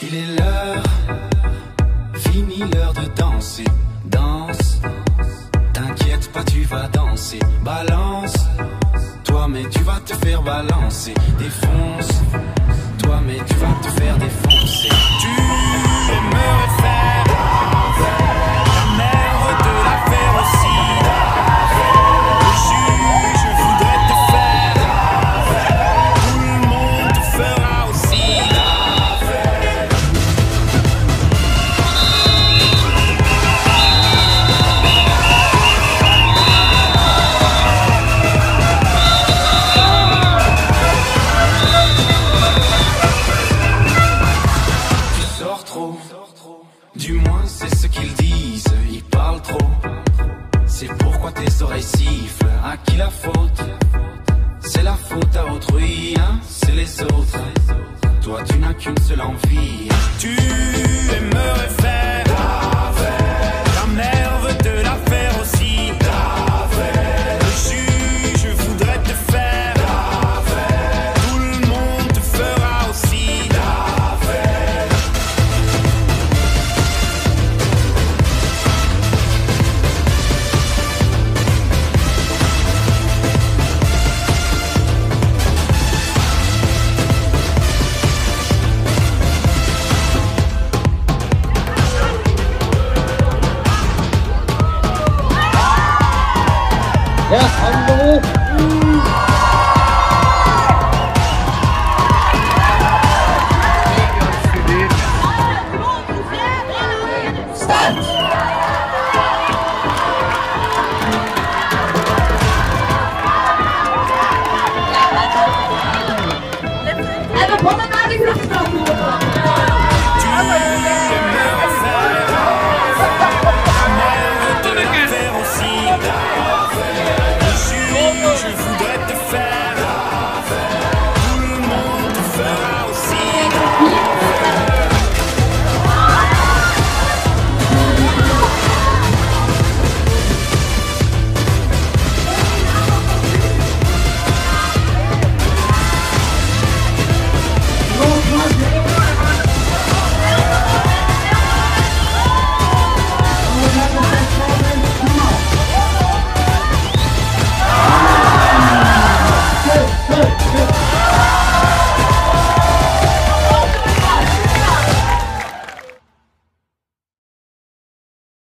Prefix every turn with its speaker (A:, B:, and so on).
A: Il est l'heure, fini l'heure de danser. Danse, t'inquiète pas, tu vas danser. Balance, toi mais tu vas te faire balancer. Défonce, toi mais tu vas te faire défoncer. Tu aimerais faire ta mère veut te la faire aussi. Le juge voudrait te faire, tout le monde te fera aussi. Du moins c'est ce qu'ils disent, ils parlent trop. C'est pourquoi tes oreilles sifflent. À qui la faute? C'est la faute à autrui, hein? C'est les autres. Toi tu n'as qu'une seule envie. Tu aimerais faire ta mère veut te la faire aussi. Le juge voudrait te faire, tout le monde te fera aussi.
B: Yes.